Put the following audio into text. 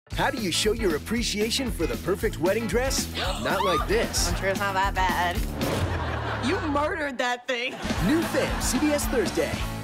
How do you show your appreciation for the perfect wedding dress? Not like this. I'm sure it's not that bad. You murdered that thing. New Fame, CBS Thursday.